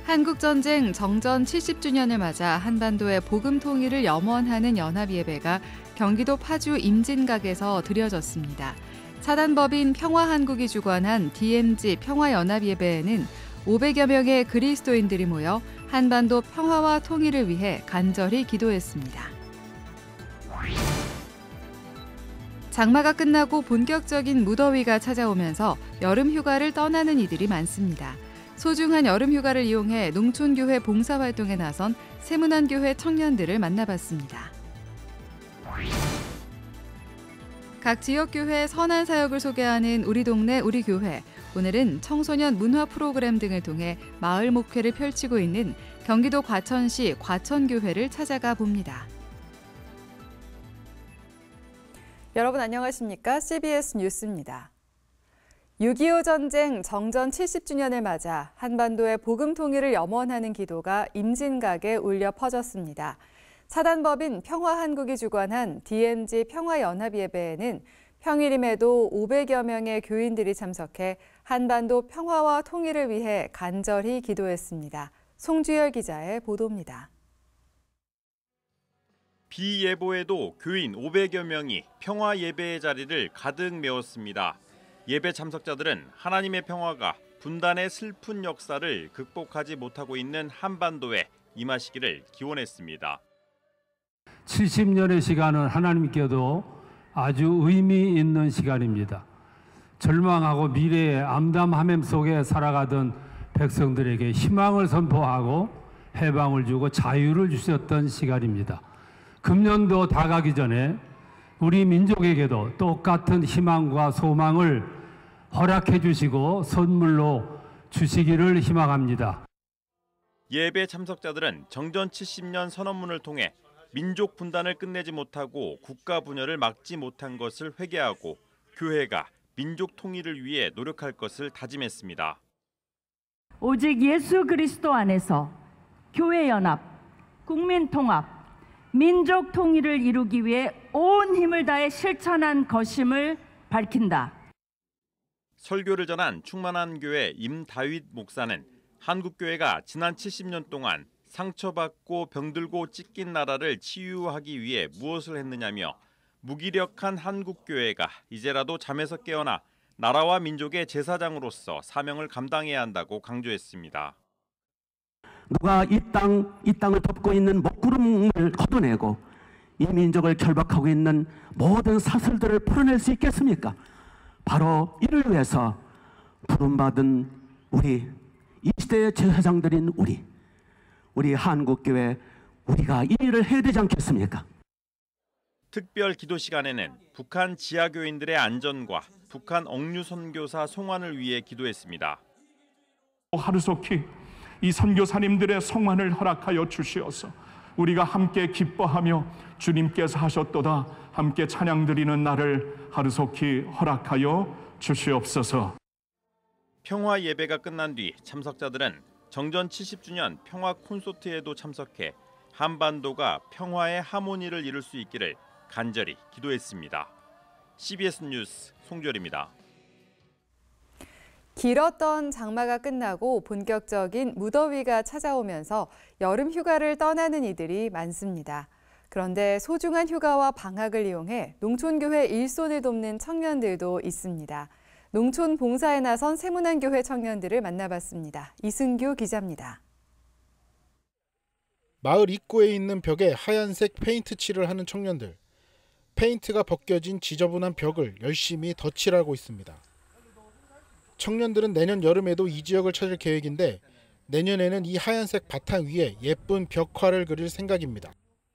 한국전쟁 정전 70주년을 맞아 한반도의 복음 통일을 염원하는 연합예배가 경기도 파주 임진각에서 드려졌습니다. 사단법인 평화한국이 주관한 DMZ 평화연합예배에는 500여 명의 그리스도인들이 모여 한반도 평화와 통일을 위해 간절히 기도했습니다. 장마가 끝나고 본격적인 무더위가 찾아오면서 여름 휴가를 떠나는 이들이 많습니다. 소중한 여름 휴가를 이용해 농촌교회 봉사활동에 나선 세문안교회 청년들을 만나봤습니다. 각 지역교회 선한 사역을 소개하는 우리 동네 우리 교회. 오늘은 청소년 문화 프로그램 등을 통해 마을 목회를 펼치고 있는 경기도 과천시 과천교회를 찾아가 봅니다. 여러분 안녕하십니까? CBS 뉴스입니다. 6.25 전쟁 정전 70주년을 맞아 한반도의 복음 통일을 염원하는 기도가 임진각에 울려 퍼졌습니다. 사단법인 평화한국이 주관한 DMZ 평화연합예배에는 평일임에도 500여 명의 교인들이 참석해 한반도 평화와 통일을 위해 간절히 기도했습니다. 송주열 기자의 보도입니다. 비예보에도 교인 500여 명이 평화 예배의 자리를 가득 메웠습니다. 예배 참석자들은 하나님의 평화가 분단의 슬픈 역사를 극복하지 못하고 있는 한반도에 임하시기를 기원했습니다. 70년의 시간은 하나님께도 아주 의미 있는 시간입니다. 절망하고 미래의 암담함 속에 살아가던 백성들에게 희망을 선포하고 해방을 주고 자유를 주셨던 시간입니다. 금년도 다가기 전에 우리 민족에게도 똑같은 희망과 소망을 허락해 주시고 선물로 주시기를 희망합니다. 예배 참석자들은 정전 70년 선언문을 통해 민족 분단을 끝내지 못하고 국가 분열을 막지 못한 것을 회개하고 교회가 민족 통일을 위해 노력할 것을 다짐했습니다. 오직 예수 그리스도 안에서 교회 연합, 국민 통합, 민족 통일을 이루기 위해 온 힘을 다해 실천한 것임을 밝힌다. 설교를 전한 충만한 교회 임다윗 목사는 한국교회가 지난 70년 동안 상처받고 병들고 찢긴 나라를 치유하기 위해 무엇을 했느냐며 무기력한 한국교회가 이제라도 잠에서 깨어나 나라와 민족의 제사장으로서 사명을 감당해야 한다고 강조했습니다. 누가 이 땅을 덮고 있는 먹구름을 걷어내고 이 민족을 결박하고 있는 모든 사슬들을 풀어낼 수 있겠습니까? 바로 이를 위해서 부름받은 우리 이 시대의 제사장들인 우리 한국교회 우리가 이 일을 해야 되지 않겠습니까? 특별 기도 시간에는 북한 지하교인들의 안전과 북한 억류 선교사 송환을 위해 기도했습니다. 하루속히 이 선교사님들의 송환을 허락하여 주시어서 우리가 함께 기뻐하며 주님께서 하셨도다 함께 찬양드리는 날을 하루속히 허락하여 주시옵소서. 평화 예배가 끝난 뒤 참석자들은 정전 70주년 평화 콘서트에도 참석해 한반도가 평화의 하모니를 이룰 수 있기를 간절히 기도했습니다. CBS 뉴스 송주열입니다. 길었던 장마가 끝나고 본격적인 무더위가 찾아오면서 여름 휴가를 떠나는 이들이 많습니다. 그런데 소중한 휴가와 방학을 이용해 농촌교회 일손을 돕는 청년들도 있습니다. 농촌 봉사에 나선 세문안교회 청년들을 만나봤습니다. 이승규 기자입니다. 마을 입구에 있는 벽에 하얀색 페인트 칠을 하는 청년들. 페인트가 벗겨진 지저분한 벽을 열심히 덧칠하고 있습니다. 청년들은 내년 여름에도 이 지역을 찾을 계획인데 내년에는 이 하얀색 바탕 위에 예쁜 벽화를 그릴 생각입니다.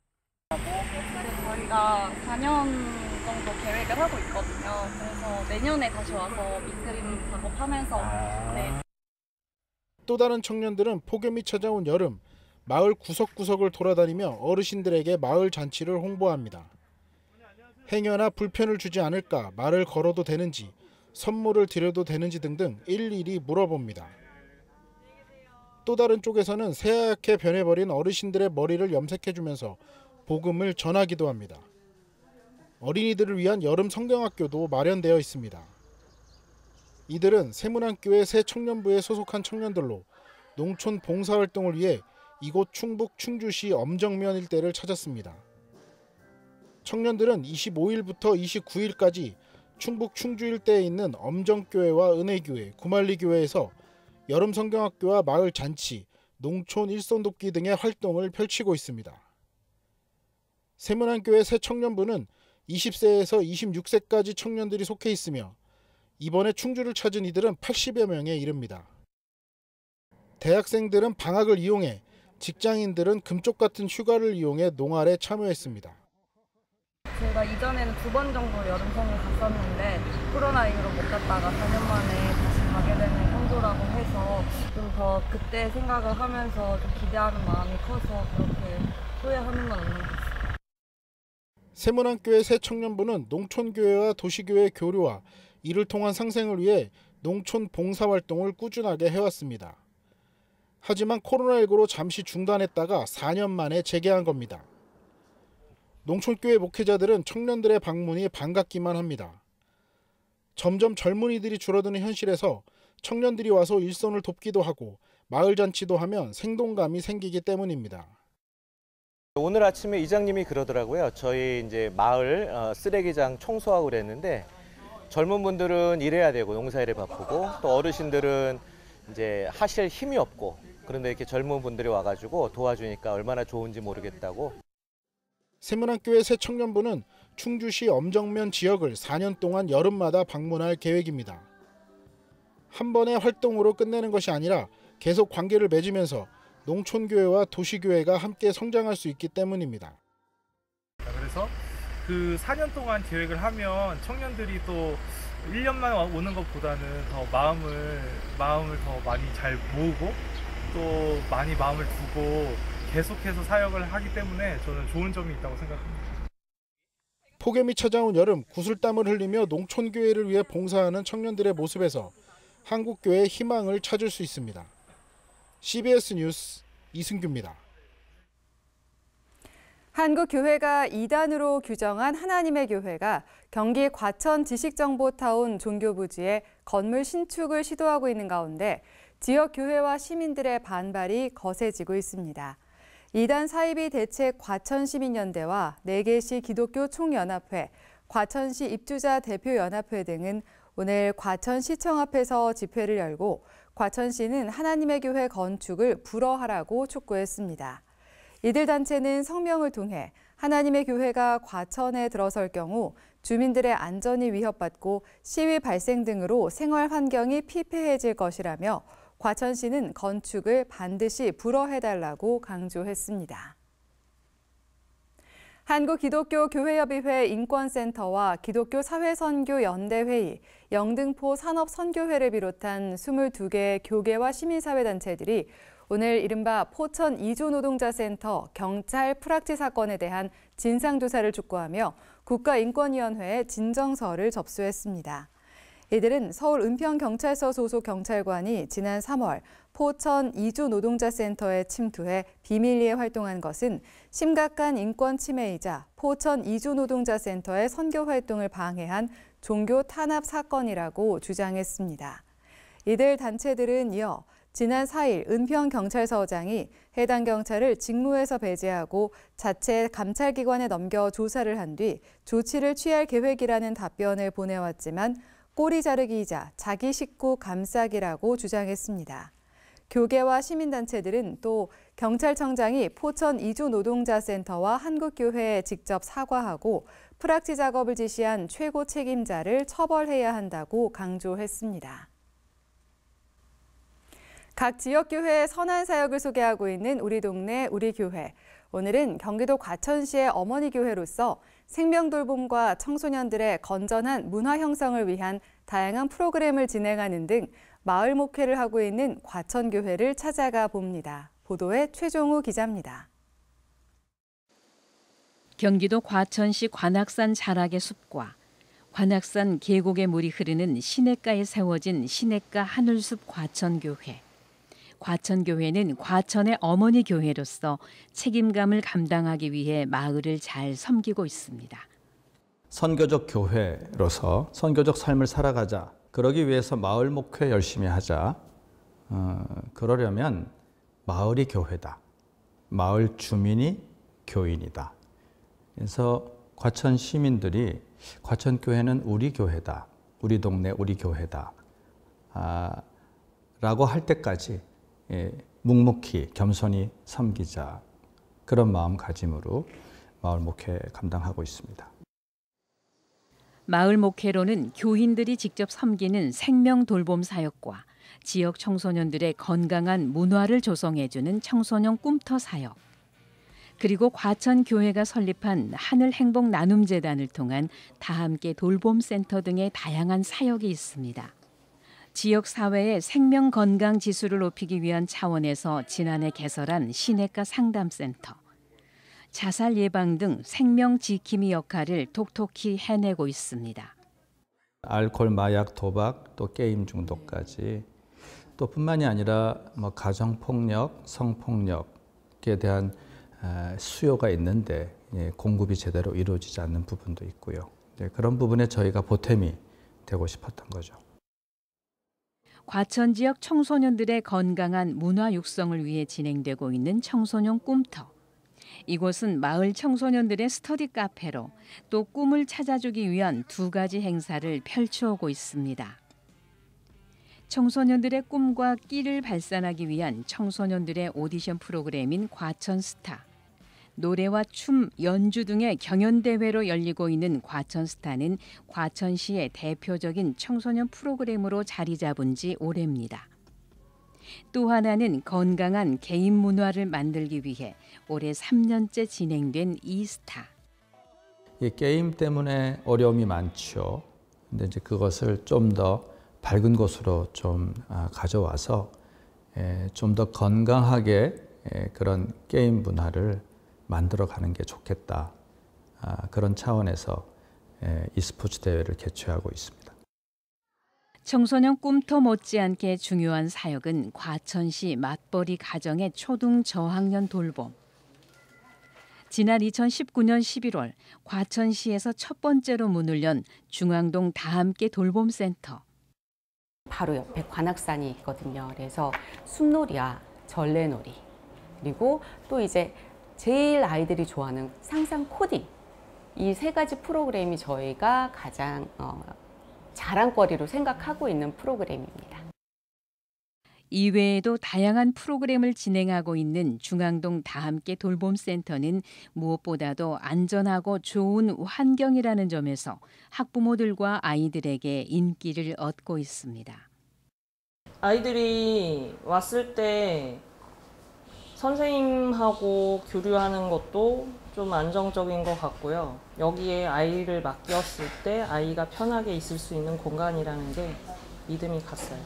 저희가 4년 정도 계획을 하고 있거든요. 그래서 내년에 다시 와서 밑그림 작업하면서 네. 또 다른 청년들은 폭염이 찾아온 여름 마을 구석구석을 돌아다니며 어르신들에게 마을 잔치를 홍보합니다. 행여나 불편을 주지 않을까 말을 걸어도 되는지 선물을 드려도 되는지 등등 일일이 물어봅니다. 또 다른 쪽에서는 새하얗게 변해버린 어르신들의 머리를 염색해주면서 복음을 전하기도 합니다. 어린이들을 위한 여름 성경학교도 마련되어 있습니다. 이들은 세문안교회 새 청년부에 소속한 청년들로 농촌 봉사활동을 위해 이곳 충북 충주시 엄정면 일대를 찾았습니다. 청년들은 25일부터 29일까지 충북 충주 일대에 있는 엄정교회와 은혜교회, 구말리교회에서 여름 성경학교와 마을 잔치, 농촌 일손 돕기 등의 활동을 펼치고 있습니다. 세문안교회 새청년부는 20세에서 26세까지 청년들이 속해 있으며 이번에 충주를 찾은 이들은 80여 명에 이릅니다. 대학생들은 방학을 이용해, 직장인들은 금쪽 같은 휴가를 이용해 농활에 참여했습니다. 제가 이전에는 2번 정도 여름 성을 갔었는데 코로나 이후로 못 갔다가 4년 만에 다시 가게 되는 성도라고 해서 좀 더 그때 생각을 하면서 좀 기대하는 마음이 커서 그렇게 후회하는 건 없는 것 같아요. 세문안교회 새청년부는 농촌교회와 도시교회 교류와 이를 통한 상생을 위해 농촌 봉사활동을 꾸준하게 해왔습니다. 하지만 코로나19로 잠시 중단했다가 4년 만에 재개한 겁니다. 농촌교회 목회자들은 청년들의 방문이 반갑기만 합니다. 점점 젊은이들이 줄어드는 현실에서 청년들이 와서 일손을 돕기도 하고 마을 잔치도 하면 생동감이 생기기 때문입니다. 오늘 아침에 이장님이 그러더라고요. 저희 이제 마을 쓰레기장 청소하고 그랬는데 젊은 분들은 일해야 되고 농사일에 바쁘고 또 어르신들은 이제 하실 힘이 없고 그런데 이렇게 젊은 분들이 와가지고 도와주니까 얼마나 좋은지 모르겠다고. 세문안교회 새청년부는 충주시 엄정면 지역을 4년 동안 여름마다 방문할 계획입니다. 한 번의 활동으로 끝내는 것이 아니라 계속 관계를 맺으면서 농촌교회와 도시교회가 함께 성장할 수 있기 때문입니다. 그래서 그 4년 동안 계획을 하면 청년들이 또 1년만 오는 것보다는 더 마음을 더 많이 잘 모으고 또 많이 마음을 두고 계속해서 사역을 하기 때문에 저는 좋은 점이 있다고 생각합니다. 폭염이 찾아온 여름 구슬땀을 흘리며 농촌교회를 위해 봉사하는 청년들의 모습에서 한국교회의 희망을 찾을 수 있습니다. CBS 뉴스 이승규입니다. 한국교회가 2단으로 규정한 하나님의 교회가 경기 과천 지식정보타운 종교부지에 건물 신축을 시도하고 있는 가운데 지역 교회와 시민들의 반발이 거세지고 있습니다. 2단 사이비 대책 과천시민연대와 4개시 기독교 총연합회, 과천시 입주자 대표연합회 등은 오늘 과천시청 앞에서 집회를 열고 과천시는 하나님의 교회 건축을 불허하라고 촉구했습니다. 이들 단체는 성명을 통해 하나님의 교회가 과천에 들어설 경우 주민들의 안전이 위협받고 시위 발생 등으로 생활 환경이 피폐해질 것이라며 과천시는 건축을 반드시 불허해달라고 강조했습니다. 한국기독교교회협의회 인권센터와 기독교사회선교연대회의, 영등포 산업선교회를 비롯한 22개 교계와 시민사회단체들이 오늘 이른바 포천 이주노동자센터 경찰 프락치 사건에 대한 진상조사를 촉구하며 국가인권위원회에 진정서를 접수했습니다. 이들은 서울 은평경찰서 소속 경찰관이 지난 3월 포천 이주노동자센터에 침투해 비밀리에 활동한 것은 심각한 인권 침해이자 포천 이주노동자센터의 선교 활동을 방해한 종교 탄압 사건이라고 주장했습니다. 이들 단체들은 이어 지난 4일 은평경찰서장이 해당 경찰을 직무에서 배제하고 자체 감찰기관에 넘겨 조사를 한 뒤 조치를 취할 계획이라는 답변을 보내왔지만 꼬리 자르기이자 자기 식구 감싸기라고 주장했습니다. 교계와 시민단체들은 또 경찰청장이 포천 이주노동자센터와 한국교회에 직접 사과하고 프락치 작업을 지시한 최고 책임자를 처벌해야 한다고 강조했습니다. 각 지역교회의 선한 사역을 소개하고 있는 우리 동네 우리 교회. 오늘은 경기도 과천시의 어머니 교회로서 생명돌봄과 청소년들의 건전한 문화 형성을 위한 다양한 프로그램을 진행하는 등 마을 목회를 하고 있는 과천교회를 찾아가 봅니다. 보도에 최종우 기자입니다. 경기도 과천시 관악산 자락의 숲과 관악산 계곡의 물이 흐르는 시냇가에 세워진 시냇가 하늘숲 과천교회. 과천교회는 과천의 어머니 교회로서 책임감을 감당하기 위해 마을을 잘 섬기고 있습니다. 선교적 교회로서 선교적 삶을 살아가자. 그러기 위해서 마을 목회 열심히 하자. 그러려면 마을이 교회다. 마을 주민이 교인이다. 그래서 과천 시민들이 과천교회는 우리 교회다. 우리 동네 우리 교회다. 라고 할 때까지 묵묵히 겸손히 섬기자. 그런 마음가짐으로 마을 목회 감당하고 있습니다. 마을 목회로는 교인들이 직접 섬기는 생명 돌봄 사역과 지역 청소년들의 건강한 문화를 조성해주는 청소년 꿈터 사역, 그리고 과천교회가 설립한 하늘행복 나눔재단을 통한 다함께 돌봄센터 등의 다양한 사역이 있습니다. 지역 사회의 생명 건강 지수를 높이기 위한 차원에서 지난해 개설한 시내가 상담센터, 자살 예방 등 생명 지킴이 역할을 톡톡히 해내고 있습니다. 알코올, 마약, 도박, 또 게임 중독까지 또 뿐만이 아니라 가정폭력, 성폭력에 대한 수요가 있는데 공급이 제대로 이루어지지 않는 부분도 있고요. 그런 부분에 저희가 보탬이 되고 싶었던 거죠. 과천 지역 청소년들의 건강한 문화 육성을 위해 진행되고 있는 청소년 꿈터. 이곳은 마을 청소년들의 스터디 카페로 또 꿈을 찾아주기 위한 2가지 행사를 펼쳐오고 있습니다. 청소년들의 꿈과 끼를 발산하기 위한 청소년들의 오디션 프로그램인 과천스타, 노래와 춤, 연주 등의 경연대회로 열리고 있는 과천스타는 과천시의 대표적인 청소년 프로그램으로 자리 잡은 지 오래입니다. 또 하나는 건강한 개인 문화를 만들기 위해 올해 3년째 진행된 이스타. 이 게임 때문에 어려움이 많죠. 근데 이제 그것을 좀 더 밝은 곳으로 좀 가져와서 좀 더 건강하게 그런 게임 문화를 만들어가는 게 좋겠다. 그런 차원에서 e스포츠 대회를 개최하고 있습니다. 청소년 꿈터 못지않게 중요한 사역은 과천시 맞벌이 가정의 초등 저학년 돌봄. 지난 2019년 11월 과천시에서 첫 번째로 문을 연 중앙동 다함께 돌봄센터. 바로 옆에 관악산이 있거든요. 그래서 숲놀이와 전래놀이, 그리고 또 이제 제일 아이들이 좋아하는 상상 코딩, 이 3가지 프로그램이 저희가 가장 자랑거리로 생각하고 있는 프로그램입니다. 이외에도 다양한 프로그램을 진행하고 있는 중앙동 다함께 돌봄센터는 무엇보다도 안전하고 좋은 환경이라는 점에서 학부모들과 아이들에게 인기를 얻고 있습니다. 아이들이 왔을 때 선생님하고 교류하는 것도 좀 안정적인 것 같고요. 여기에 아이를 맡겼을 때 아이가 편하게 있을 수 있는 공간이라는 게 믿음이 갔어요.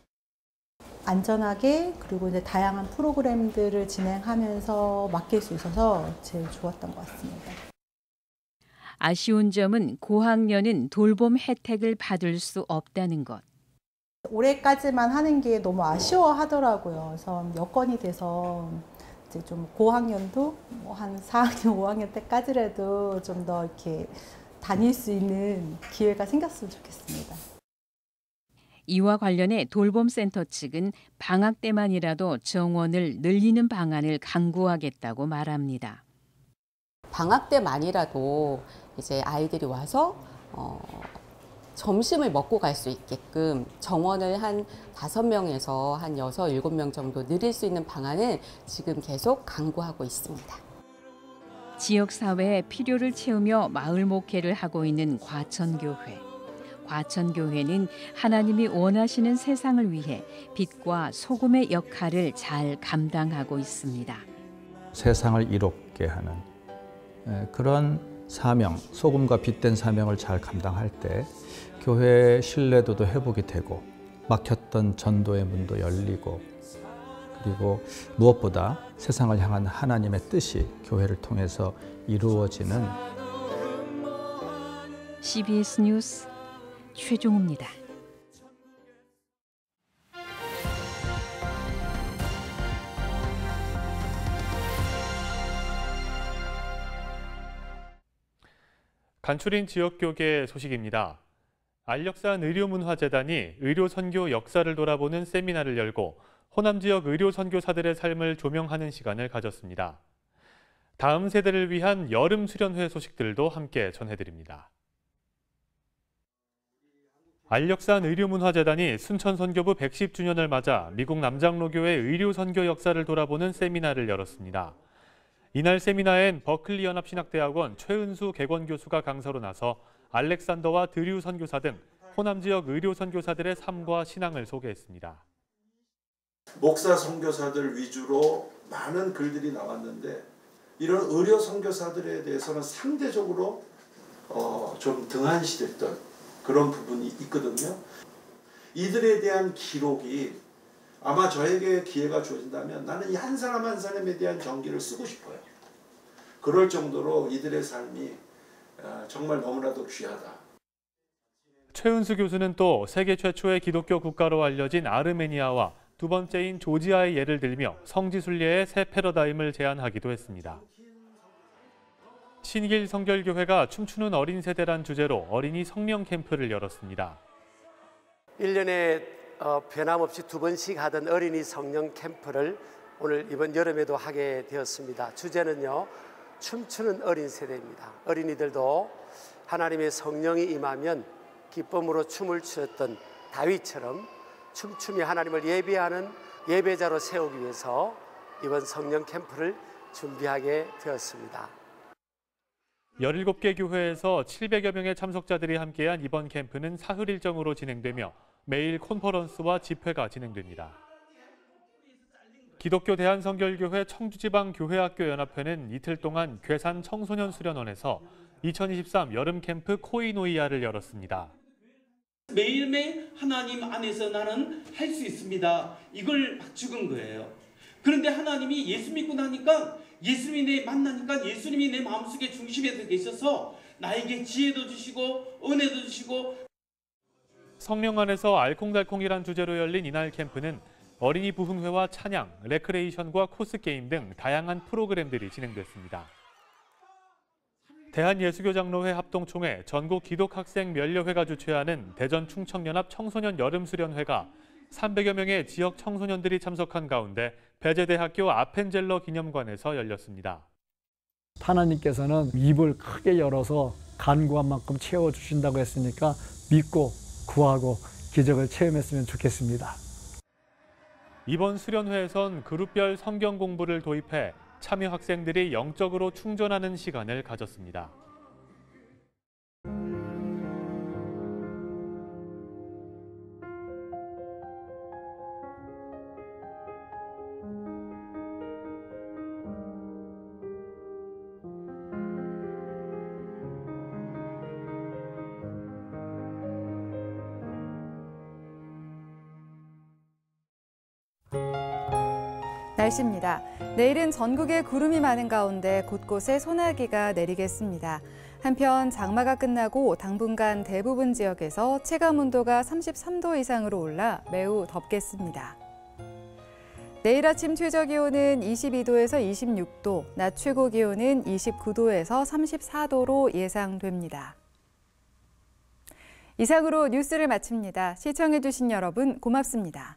안전하게, 그리고 이제 다양한 프로그램들을 진행하면서 맡길 수 있어서 제일 좋았던 것 같습니다. 아쉬운 점은 고학년은 돌봄 혜택을 받을 수 없다는 것. 올해까지만 하는 게 너무 아쉬워하더라고요. 그래서 여건이 돼서 이제 좀 고학년도 한 4학년, 5학년 때까지라도 좀 더 이렇게 다닐 수 있는 기회가 생겼으면 좋겠습니다. 이와 관련해 돌봄센터 측은 방학 때만이라도 정원을 늘리는 방안을 강구하겠다고 말합니다. 방학 때만이라도 이제 아이들이 와서 점심을 먹고 갈 수 있게끔 정원을 한 5명에서 한 6, 7명 정도 늘릴 수 있는 방안을 지금 계속 강구하고 있습니다. 지역사회의 필요를 채우며 마을 목회를 하고 있는 과천교회. 과천교회는 하나님이 원하시는 세상을 위해 빛과 소금의 역할을 잘 감당하고 있습니다. 세상을 이롭게 하는 그런 사명, 소금과 빛된 사명을 잘 감당할 때 교회의 신뢰도도 회복이 되고 막혔던 전도의 문도 열리고, 그리고 무엇보다 세상을 향한 하나님의 뜻이 교회를 통해서 이루어지는 CBS 뉴스 최종우입니다. 간추린 지역교계 소식입니다. 안력산 의료문화재단이 의료선교 역사를 돌아보는 세미나를 열고 호남 지역 의료 선교사들의 삶을 조명하는 시간을 가졌습니다. 다음 세대를 위한 여름 수련회 소식들도 함께 전해드립니다. 안력산 의료문화재단이 순천선교부 110주년을 맞아 미국 남장로교회 의료선교 역사를 돌아보는 세미나를 열었습니다. 이날 세미나엔 버클리 연합신학대학원 최은수 객원교수가 강사로 나서 알렉산더와 드류 선교사 등 호남 지역 의료 선교사들의 삶과 신앙을 소개했습니다. 목사 선교사들 위주로 많은 글들이 나왔는데 이런 의료 선교사들에 대해서는 상대적으로 좀 등한시됐던 그런 부분이 있거든요. 이들에 대한 기록이 아마 저에게 기회가 주어진다면 나는 이 한 사람 한 사람에 대한 전기를 쓰고 싶어요. 그럴 정도로 이들의 삶이 정말 너무나도 귀하다. 최은수 교수는 또 세계 최초의 기독교 국가로 알려진 아르메니아와 두 번째인 조지아의 예를 들며 성지순례의 새 패러다임을 제안하기도 했습니다. 신길 성결교회가 춤추는 어린 세대란 주제로 어린이 성령 캠프를 열었습니다. 1년에 변함없이 2번씩 하던 어린이 성령 캠프를 오늘 이번 여름에도 하게 되었습니다. 주제는요, 춤추는 어린 세대입니다. 어린이들도 하나님의 성령이 임하면 기쁨으로 춤을 추었던 다윗처럼 춤추며 하나님을 예배하는 예배자로 세우기 위해서 이번 성령 캠프를 준비하게 되었습니다. 17개 교회에서 700여 명의 참석자들이 함께한 이번 캠프는 사흘 일정으로 진행되며 매일 콘퍼런스와 집회가 진행됩니다. 기독교 대한성결교회 청주지방교회학교연합회는 이틀 동안 괴산 청소년 수련원에서 2023 여름 캠프 코이노이아를 열었습니다. 매일매일 하나님 안에서 나는 할 수 있습니다. 이걸 막 죽은 거예요. 그런데 하나님이 예수 믿고 나니까 예수님이 만나니까 예수님이 내 마음속에 중심에 계셔서 나에게 지혜도 주시고 은혜도 주시고. 성령 안에서 알콩달콩이란 주제로 열린 이날 캠프는 어린이 부흥회와 찬양, 레크레이션과 코스게임 등 다양한 프로그램들이 진행됐습니다. 대한예수교장로회 합동총회 전국기독학생면려회가 주최하는 대전 충청연합 청소년 여름수련회가 300여 명의 지역 청소년들이 참석한 가운데 배재대학교 아펜젤러 기념관에서 열렸습니다. 하나님께서는 입을 크게 열어서 간구한 만큼 채워주신다고 했으니까 믿고 구하고 기적을 체험했으면 좋겠습니다. 이번 수련회에선 그룹별 성경 공부를 도입해 참여 학생들이 영적으로 충전하는 시간을 가졌습니다. 날씨입니다. 내일은 전국에 구름이 많은 가운데 곳곳에 소나기가 내리겠습니다. 한편 장마가 끝나고 당분간 대부분 지역에서 체감온도가 33도 이상으로 올라 매우 덥겠습니다. 내일 아침 최저기온은 22도에서 26도, 낮 최고기온은 29도에서 34도로 예상됩니다. 이상으로 뉴스를 마칩니다. 시청해주신 여러분 고맙습니다.